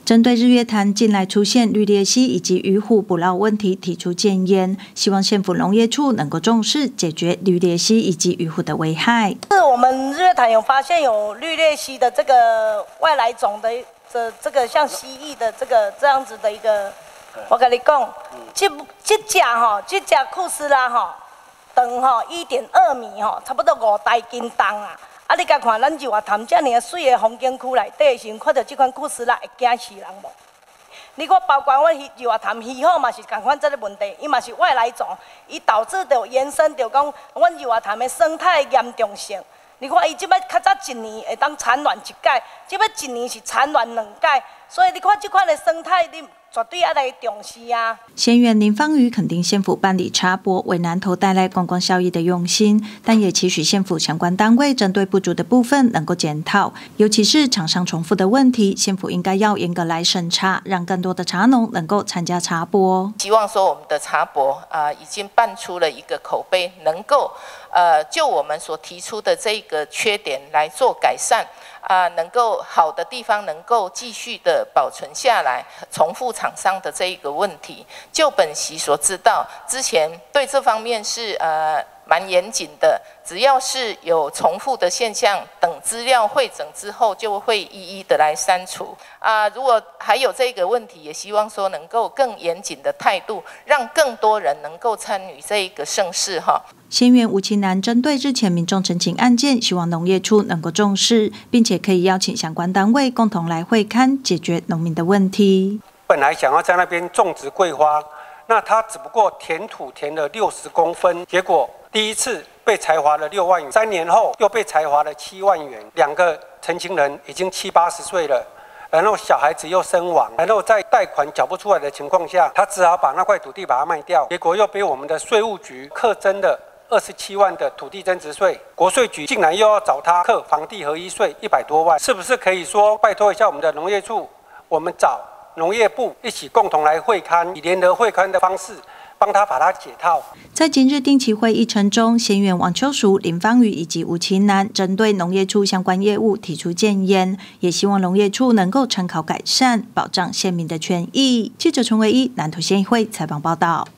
针对日月潭近来出现绿鬣蜥以及鱼虎捕捞问题提出建言，希望县府农业处能够重视解决绿鬣蜥以及鱼虎的危害。 是我们日月潭有发现有绿鬣蜥的这个外来种的这个像蜥蜴的这样子的一个，我跟你讲，这只库斯拉长1.2米差不多5大斤重啊。啊，你甲看咱日月潭这尔水的风景区内底，是看到这款库斯拉会惊死人无？你看，包括阮日月潭鱼虎嘛是共款这个问题，伊嘛是外来种，伊导致着延伸着讲阮日月潭的生态严重性。你看，伊即摆较早一年会当产卵1届，即摆一年是产卵2届，所以你看这款的生态，你绝对要来重视啊！ 县员林芳瑜肯定县府办理插播为南投带来观光效益的用心，但也期许县府相关单位针对不足的部分能够检讨，尤其是厂商重复的问题，县府应该要严格来审查，让更多的茶农能够参加插播。 希望说我们的茶博已经办出了一个口碑，能够就我们所提出的这个缺点来做改善。能够好的地方能够继续的保存下来，重复厂商的这一个问题，就本席所知道，之前对这方面是蛮严谨的，只要是有重复的现象，等资料汇整之后，就会一一的来删除。如果还有这个问题，也希望说能够更严谨的态度，让更多人能够参与这一个盛事哈。 县员吴清南针对日前民众陈情案件，希望农业处能够重视，并且可以邀请相关单位共同来会勘，解决农民的问题。 本来想要在那边种植桂花，那他只不过填土填了60公分，结果第一次被裁罚了6万元，3年后又被裁罚了7万元。2个陈情人已经70、80岁了，然后小孩子又身亡，然后在贷款缴不出来的情况下，他只好把那块土地把它卖掉，结果又被我们的税务局课征了27万的土地增值税，国税局竟然又要找他课房地合一税100多万，是不是可以说拜托一下我们的农业处，我们找农业部一起共同来会勘，以联合会勘的方式帮他把它解套。 在今日定期会议程中，县员王秋淑、林芳瑜以及吴清南针对农业处相关业务提出建言，也希望农业处能够参考改善，保障县民的权益。记者陈维一南投县议会采访报道。